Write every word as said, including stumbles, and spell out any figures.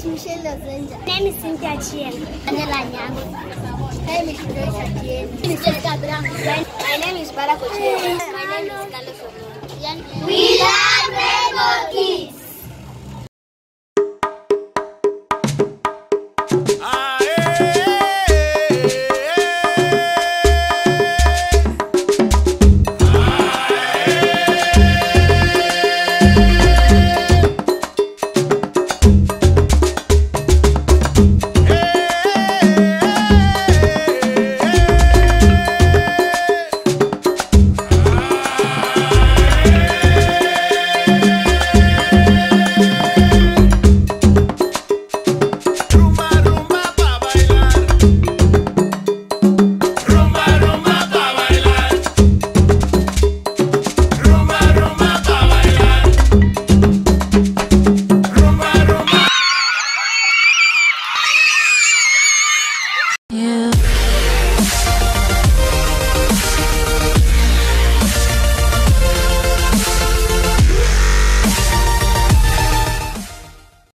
Michelle Lozenja. My name is Cynthia Chien. Angela Nyango. My name is Joyce Atieno. My name is Jessica Brown. My name is Barack Ochieng. My name is Carlos Omono. We love Rainbow Kids. You